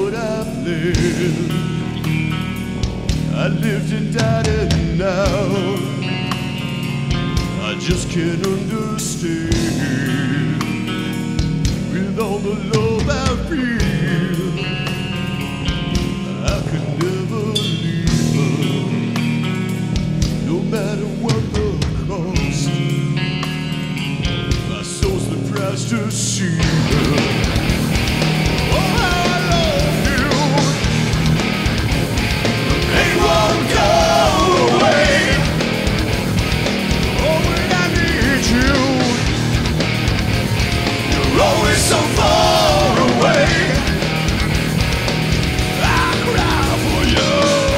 what I've lived. I lived and died and now I just can't understand. With all the love I feel, I could never leave her, no matter what the cost. My soul's the price to see her. Oh, how I love you. The pain won't go away. Oh, when I need you, you're always so far away. I cry for you,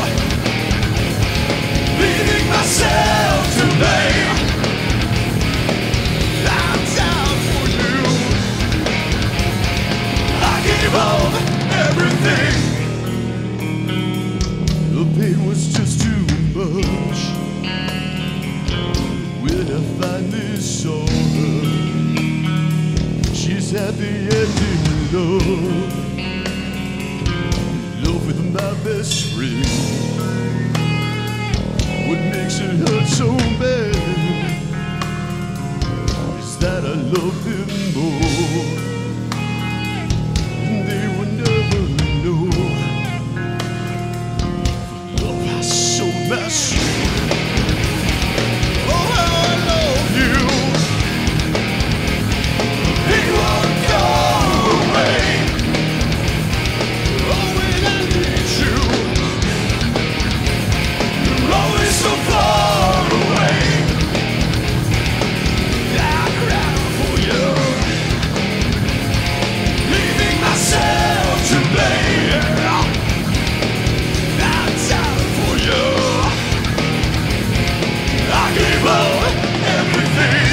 leaving myself to blame. I'm down for you. I gave up everything. The pain was just too much. When I finally saw her, she's at the end in love, love with my best friend. What makes it hurt so bad is that I love them more, and they will never know. Love has sold my soul. Oh, how I love you. It won't go away. Oh, when I need you, you're always so far away. I cry for you, leaving myself to blame. I'm down for you. I gave up everything.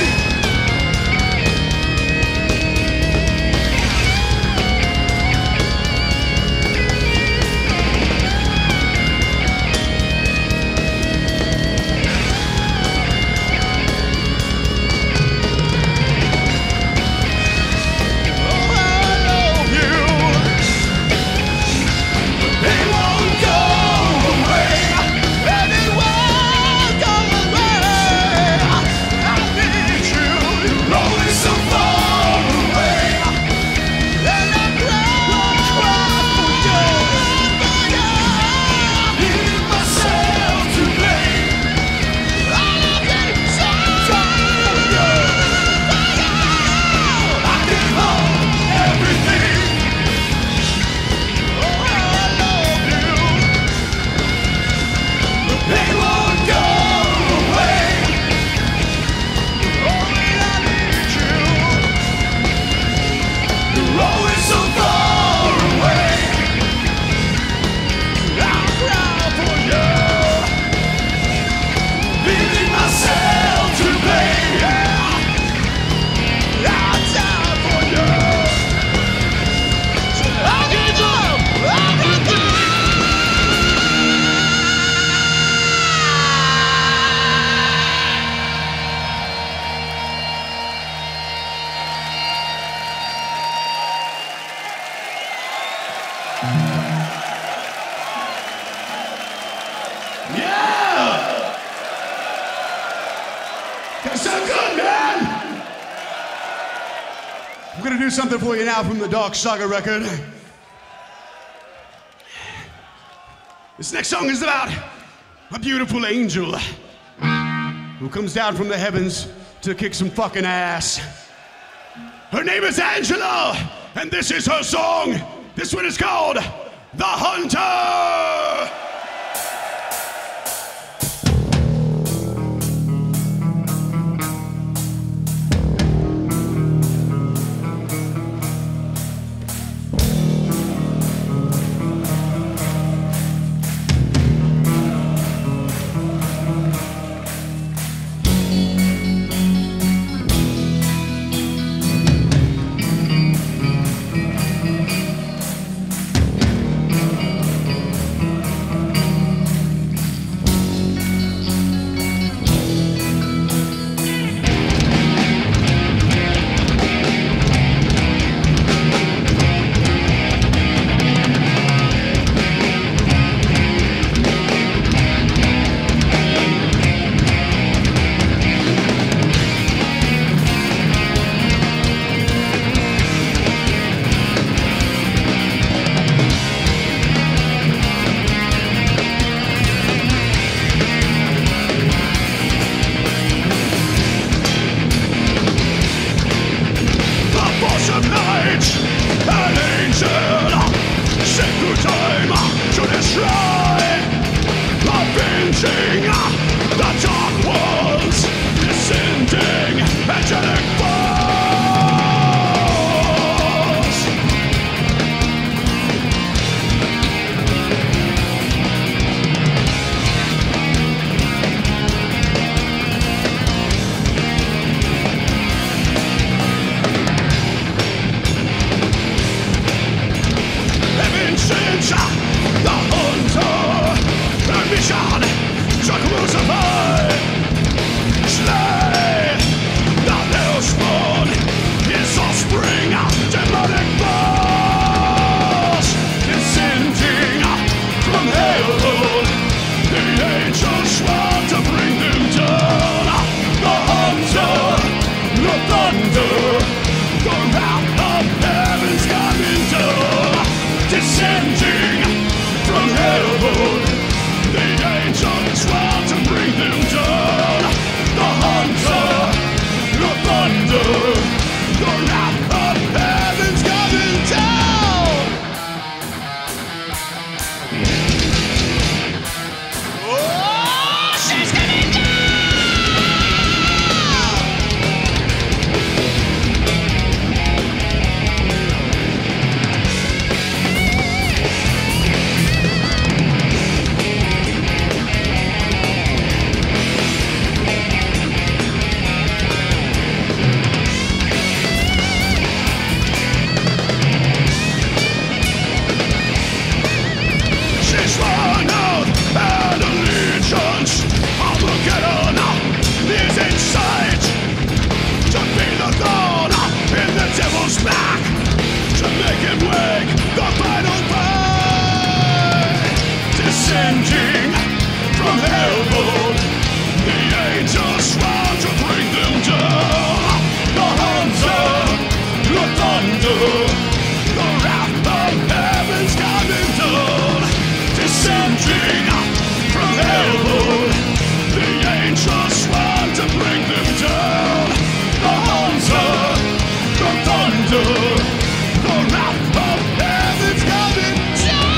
Something for you now from the Dark Saga record. This next song is about a beautiful angel who comes down from the heavens to kick some fucking ass. Her name is Angela, and this is her song. This one is called The Hunter. try avenging the dark ones, descending angelic balls. Since the hunter and mission to crucify, slay the hellspawn, his offspring, demonic balls, descending from hell. The angels swore to bring them down. The hunter, the thunder, the wrath of heaven's coming down. Descending from heaven, the angels swore to bring them down. The hunter, the thunder, the wrath of heaven's coming down. Oh, she's coming down. Back to make him wake the final fight. Descending from heaven, the angels swore to bring them down. The hunter, the thunder, the wrath of heaven's coming down. Descending from heaven, the angels swore to bring them down. The hunter, the thunder, the wrath of heaven's coming down.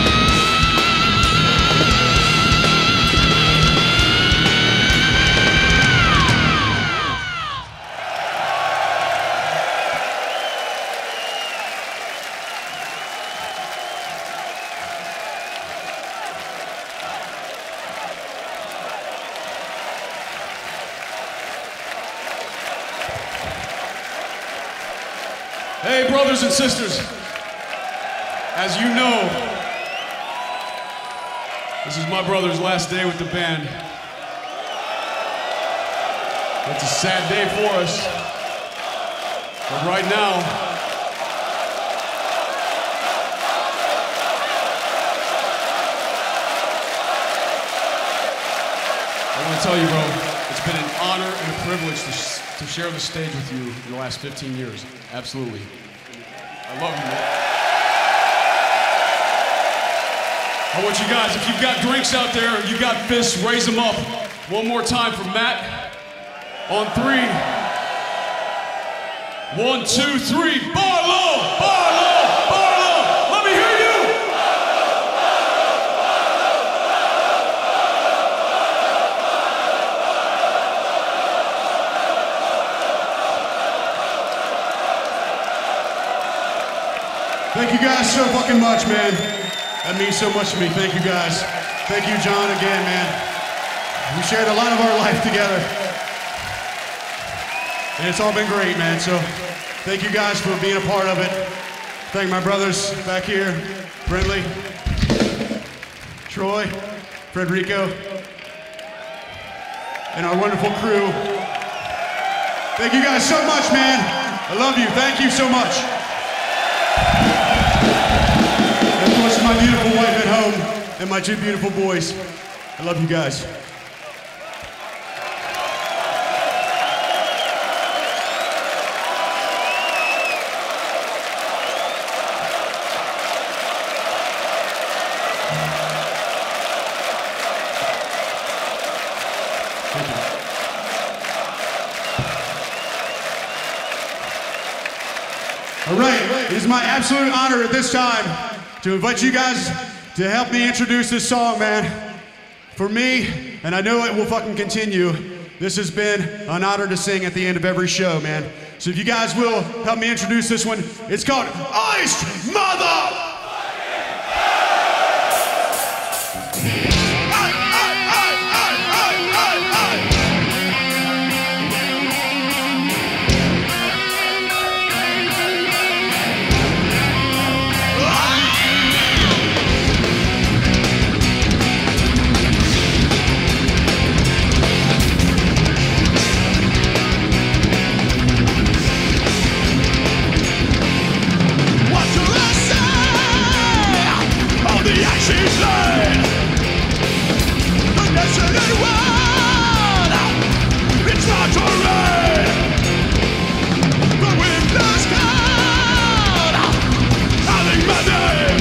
Hey, brothers and sisters, as you know, this is my brother's last day with the band. It's a sad day for us, but right now, I want to tell you, bro, it's been an honor and a privilege to share the stage with you in the last 15 years. Absolutely. I love you, man. I want you guys, if you've got drinks out there, you got fists, raise them up. One more time for Matt. On 3. 1, 2, 3. Barlow! Barlow! Barlow! Let me hear you! Thank you guys so fucking much, man. That means so much to me. Thank you guys. Thank you, John, again, man. We shared a lot of our life together. And it's all been great, man. So thank you guys for being a part of it. Thank my brothers back here, Brindley, Troy, Frederico, and our wonderful crew. Thank you guys so much, man. I love you. Thank you so much. And of course, my beautiful wife at home and my 2 beautiful boys. I love you guys. All right, it is my absolute honor at this time to invite you guys to help me introduce this song, man. For me, and I know it will fucking continue, this has been an honor to sing at the end of every show, man. So if you guys will help me introduce this one, it's called Iced Mother! She's laid, the desolate world, it's not to rain. The wind blows cold, calling my name.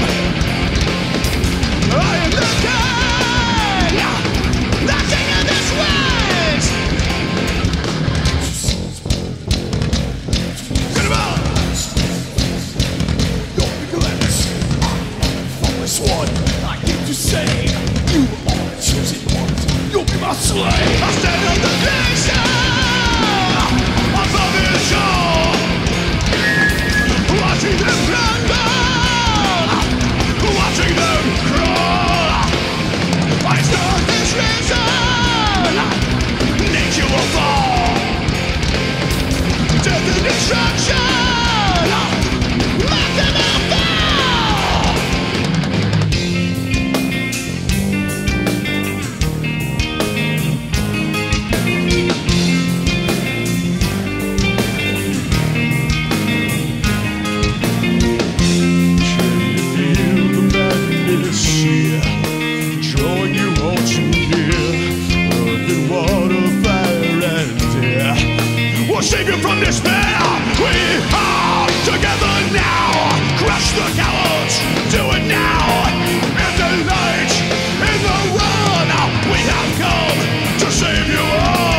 I am the king of this waste. Get him out! Don't be glad, I'm the swan. To say you are the chosen one, you'll be my slave. I stand on the glacier above the shore, watching them crumble, watching them crawl. I start this reason, nature will fall. Death and destruction, let them all fall. Drawing you all too near, earth and water, fire and air. We'll save you from despair. We are together now. Crush the cowards, do it now. In the light, in the world, we have come to save you all.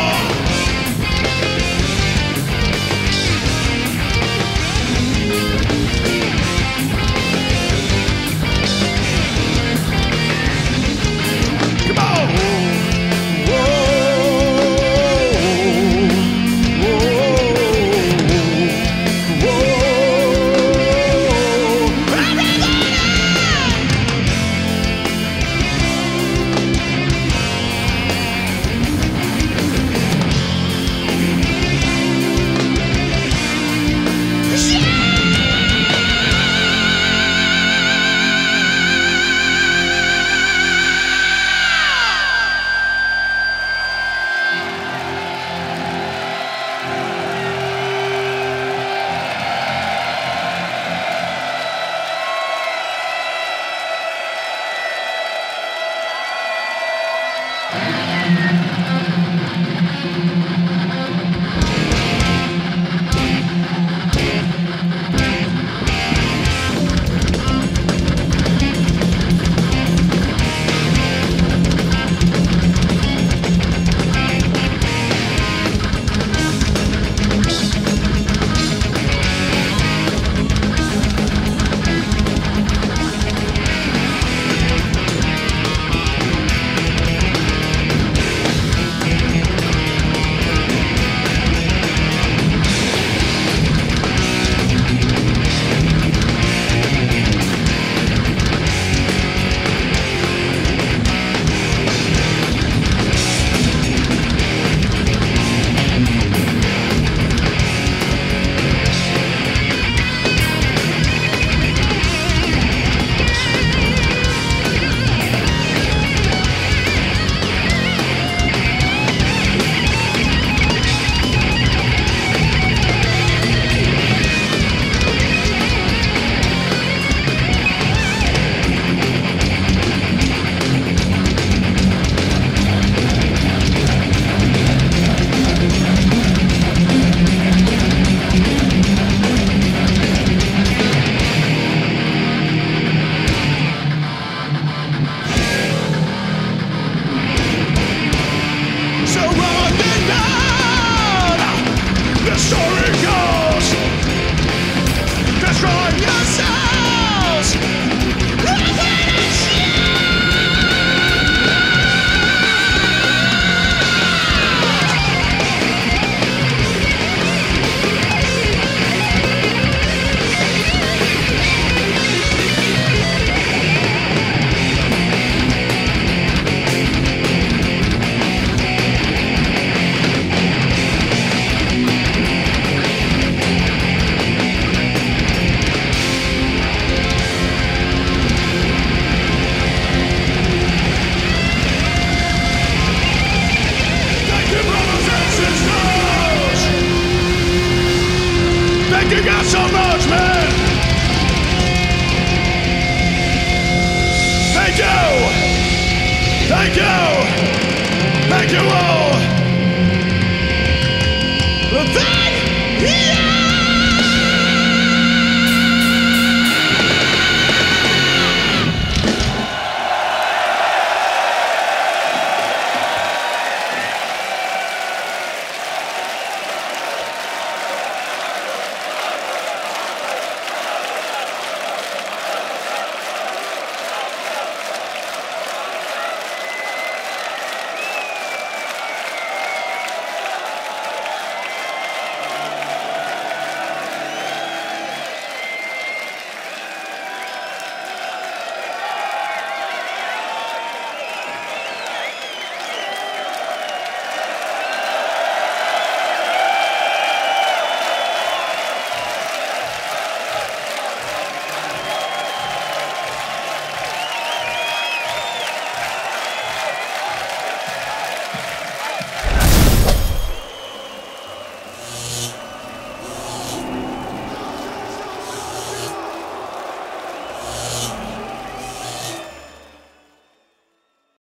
Thank you. Thank you all. Thank you.